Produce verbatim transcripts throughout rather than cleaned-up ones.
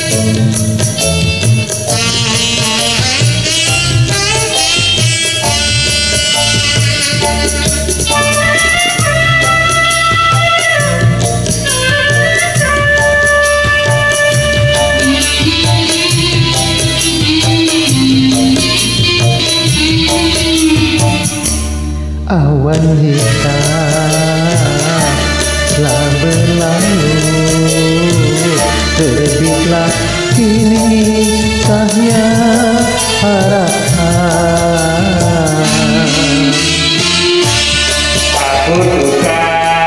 Awan hitam telah berlalu, terbitlah kini cahaya harapan. Aku duka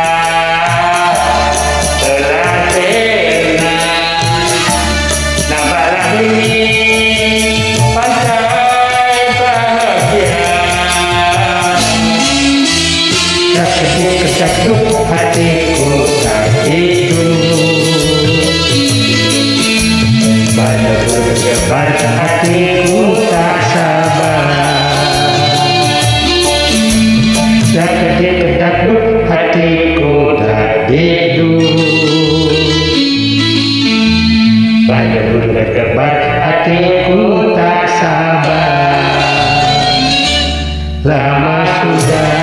telah tenang, nampaklah ini pantai bahagia. Kesak-kesak hatiku tak hidup, pada berdebar hatiku tak sabar. Kesak-kesak hatiku tak hidup, pada berdebar hatiku tak sabar. Lama sudah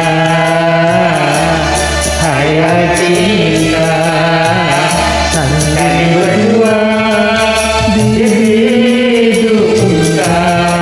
hayal cinta kami berdua di hidup kita.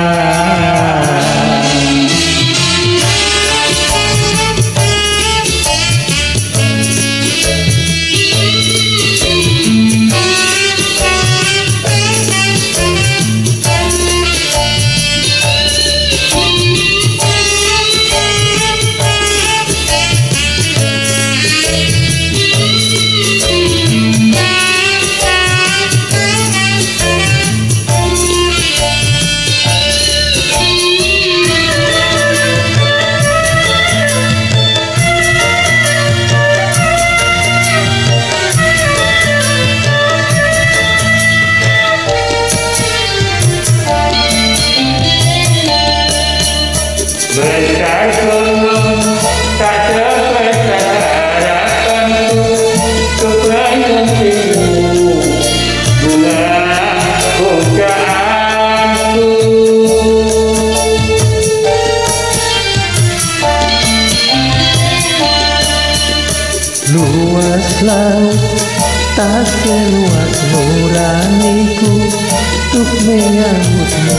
Besar gunung tak sebesar harapanku, kebanyakan rindu bunga pujaanku. Luas laut tak seluas nuraniku untuk menyambutmu,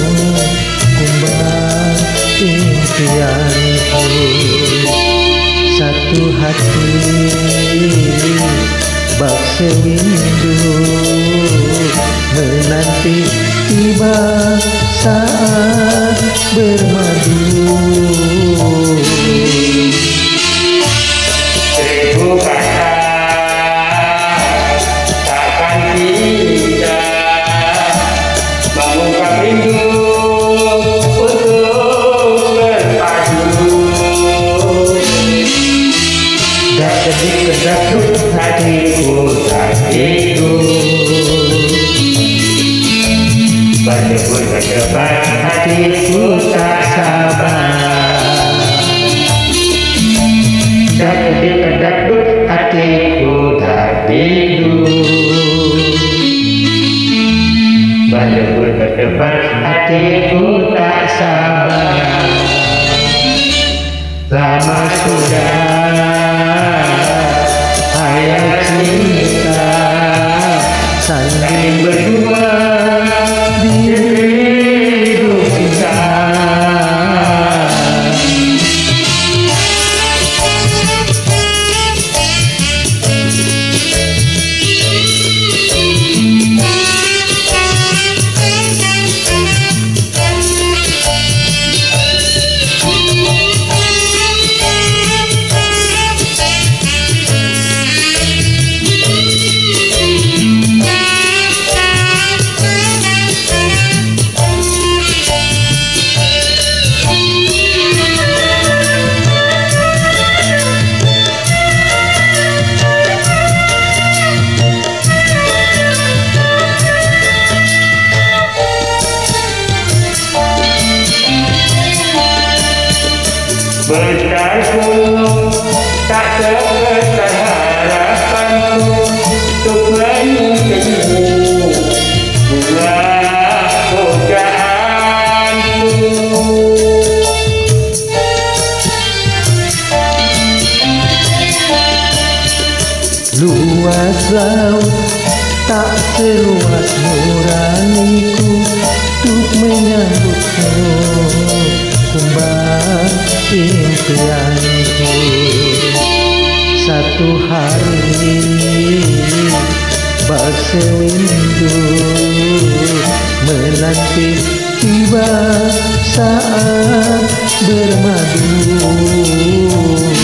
kumbang impianku. Satu hati bak serindu, menanti tiba saat bermadu. Seribu kata takkan bisa mengungkap rindu untuk berpadu. Dan kedik-kedap hatiku tak hidup, berdebur berdebar hatiku tak sabar. Dan kedik-kedap hatiku tak hidup, berdebur berdebar hatiku tak sabar. Lama sudah hayal cinta saling berdua di hidup kita. Besar gunung tak sebesar harapanku, untuk menyingkirmu nuraniku untuk menyambutmu kembang impianku. Satu hari bersewindu menanti tiba saat bermadu.